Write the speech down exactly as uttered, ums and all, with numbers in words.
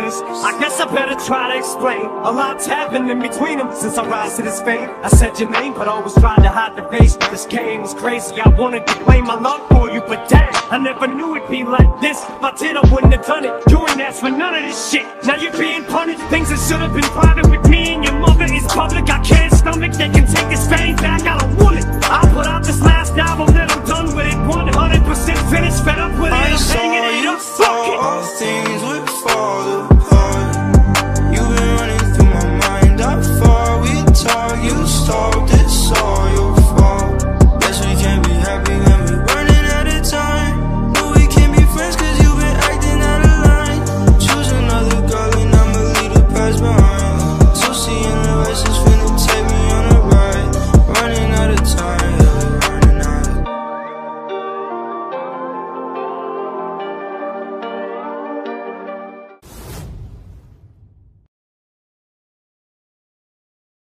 change. I guess I better try to explain. A lot's happened in between them since I rise to this fame. I said your name, but always tried to hide the face. This game is crazy, I wanted to claim my love for you, but damn, I never knew it'd be like this. If I did, I wouldn't have done it. You ain't asked for none of this shit. Now you're being punished. Things that should have been private with me and your mother is public. I can't stomach, they can take this fame back, I don't want it. I put out this last album that I'm done with it. one hundred percent finished, fed up with it. I'm hanging it up, fuck it.